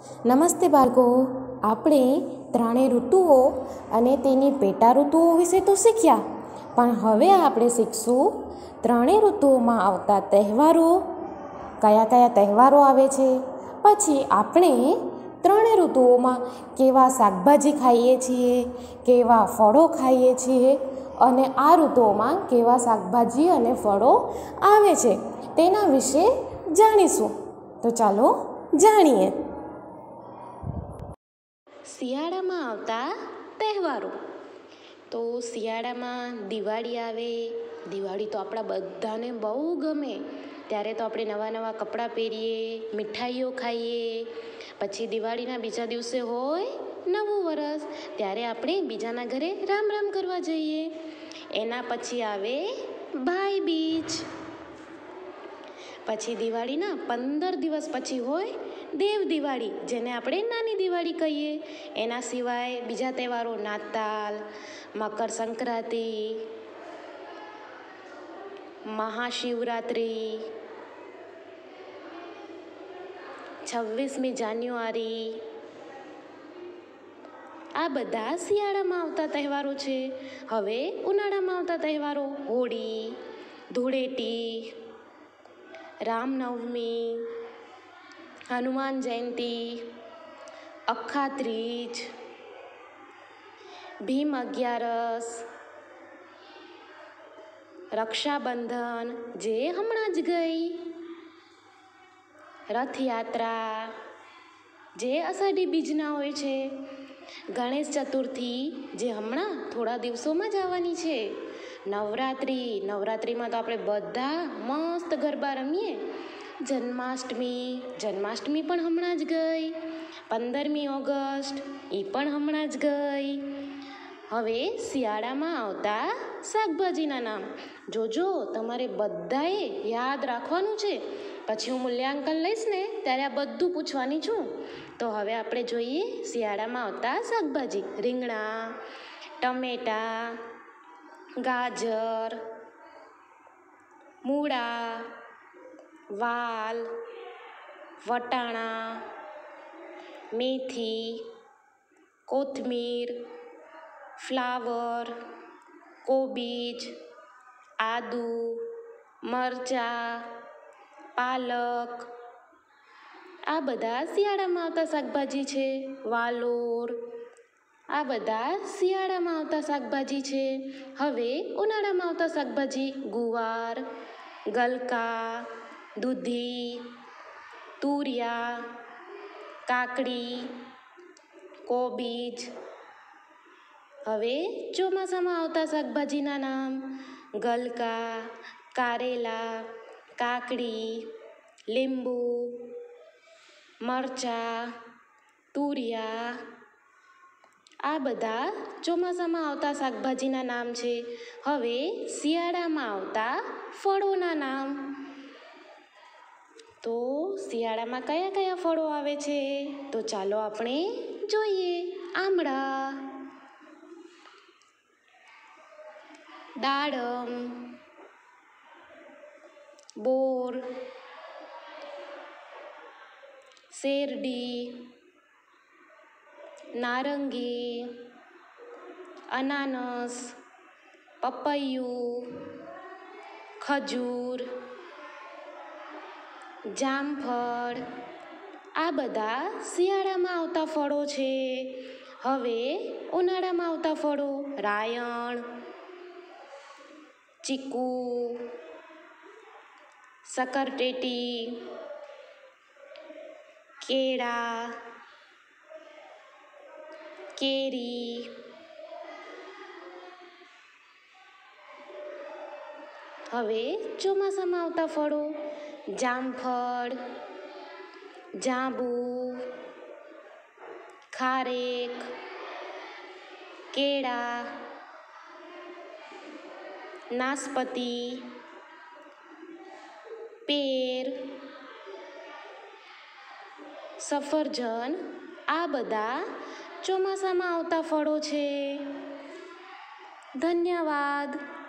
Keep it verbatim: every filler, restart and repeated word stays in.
નમસ્તે બાળકો, આપણે ત્રણેય ઋતુઓ અને તેની પેટા ઋતુઓ વિશે તો શીખ્યા, પણ હવે આપણે શીખશું ત્રણેય ઋતુઓમાં આવતા તહેવારો, કયા કયા તહેવારો આવે છે. પછી આપણે ત્રણેય ઋતુઓમાં કેવા શાકભાજી ખાઈએ છીએ, કેવા ફળો ખાઈએ છીએ અને આ ઋતુઓમાં કેવા શાકભાજી અને ફળો આવે છે તેના વિશે જાણીશું. તો ચાલો જાણીએ. શિયાળામાં આવતા તહેવારો. તો શિયાળામાં દિવાળી આવે. દિવાળી તો આપણા બધાને બહુ ગમે. ત્યારે તો આપણે નવા નવા કપડાં પહેરીએ, મીઠાઈઓ ખાઈએ. પછી દિવાળીના બીજા દિવસે હોય નવું વરસ, ત્યારે આપણે બીજાના ઘરે રામ રામ કરવા જઈએ. એના પછી આવે ભાઈ બીજ. પછી દિવાળીના પંદર દિવસ પછી હોય દેવ દિવાળી, જેને આપણે નાની દિવાળી કહીએ. એના સિવાય બીજા તહેવારો નાતાલ, મકર સંક્રાંતિ, મહાશિવરાત્રિ, છવ્વીસમી જાન્યુઆરી, આ બધા શિયાળામાં આવતા તહેવારો છે. હવે ઉનાળામાં આવતા તહેવારો હોળી, ધૂળેટી, રામનવમી, હનુમાન જયંતિ, અખ્ખા ત્રીજ, ભીમ અગિયારસ, રક્ષાબંધન જે હમણાં જ ગઈ, રથયાત્રા જે અષાઢી બીજના હોય છે, ગણેશ ચતુર્થી જે હમણાં થોડા દિવસોમાં જ આવવાની છે, નવરાત્રિ નવરાત્રિમાં તો આપણે બધા મસ્ત ગરબા રમીએ. જન્માષ્ટમી જન્માષ્ટમી પણ હમણાં જ ગઈ. પંદરમી ઓગસ્ટ એ પણ હમણાં જ ગઈ. હવે શિયાળામાં આવતા શાકભાજીના નામ જોજો, તમારે બધાએ યાદ રાખવાનું છે. પછી હું મૂલ્યાંકન લઈશ ને ત્યારે આ બધું પૂછવાની છું. તો હવે આપણે જોઈએ શિયાળામાં આવતા શાકભાજી. રીંગણા, ટમેટા, ગાજર, મૂળા, વાલ, વટાણા, મેથી, કોથમીર, ફ્લાવર, કોબીજ, આદુ, મરચાં, પાલક, આ બધા શિયાળામાં આવતા શાકભાજી છે. વાલોર, આ બધા શિયાળામાં આવતા શાકભાજી છે. હવે ઉનાળામાં આવતા શાકભાજી ગુવાર, ગલકા, દૂધી, તુરિયા, કાકડી, કોબીજ. હવે ચોમાસામાં આવતા શાકભાજીના નામ ગલકા, કારેલા, કાકડી, લીંબુ, મરચાં, તુરિયા, આ બધા ચોમાસામાં આવતા શાકભાજીના નામ છે. હવે શિયાળામાં આવતા ફળોના નામ. તો શિયાળામાં કયા કયા ફળો આવે છે તો ચાલો આપણે જોઈએ. આંબળા, દાડમ, બોર, શેરડી, નારંગી, અનાનસ, પપૈયું, ખજૂર, જામફળ, આ બધા શિયાળામાં આવતા ફળો છે. હવે ઉનાળામાં આવતા ફળો રાયણ, ચીકુ, શક્કરટેટી, કેળા, કેરી, હવે ચોમાસામાં આવતા ફળો જામફળ, જાંબુ, ખારેક, કેળા, નાશપતી, પેર, સફરજન, આ બધા ચોમાસામાં આવતા ફળો છે. ધન્યવાદ.